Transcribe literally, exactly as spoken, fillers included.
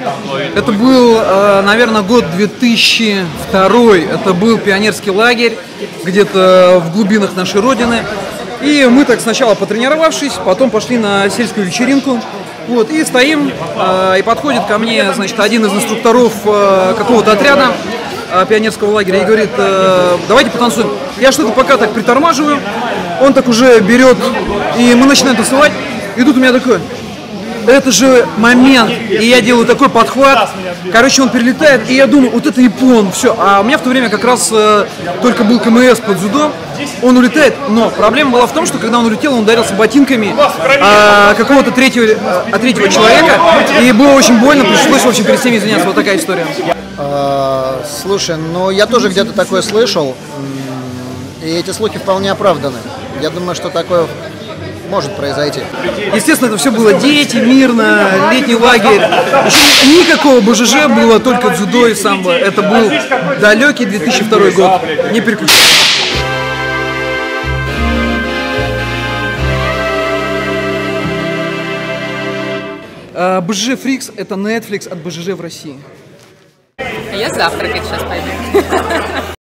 Это был, наверное, год две тысячи второй. Это был пионерский лагерь где-то в глубинах нашей родины. И мы так сначала потренировавшись, потом пошли на сельскую вечеринку. Вот, и стоим, и подходит ко мне, значит, один из инструкторов какого-то отряда пионерского лагеря и говорит: давайте потанцуем. Я что-то пока так притормаживаю, он так уже берет, и мы начинаем танцевать. И тут у меня такое: это же момент, и я делаю такой подхват, короче, он перелетает, и я думаю, вот это япон, все. А у меня в то время как раз э, только был КМС под дзюдо, он улетает, но проблема была в том, что когда он улетел, он ударился ботинками э, какого-то третьего, э, третьего человека, и было очень больно, пришлось, в общем, перед всеми извиняться. Вот такая история. А, слушай, ну я тоже где-то такое слышал, и эти слухи вполне оправданы. Я думаю, что такое может произойти. Естественно, это все было дети, мирно, летний лагерь. Еще никакого БЖЖ, было только дзюдо и самбо. Это был далекий две тысячи второй год. Не переключайтесь. БЖЖ Фрикс — это Netflix от БЖЖ в России. Я завтракать сейчас пойду.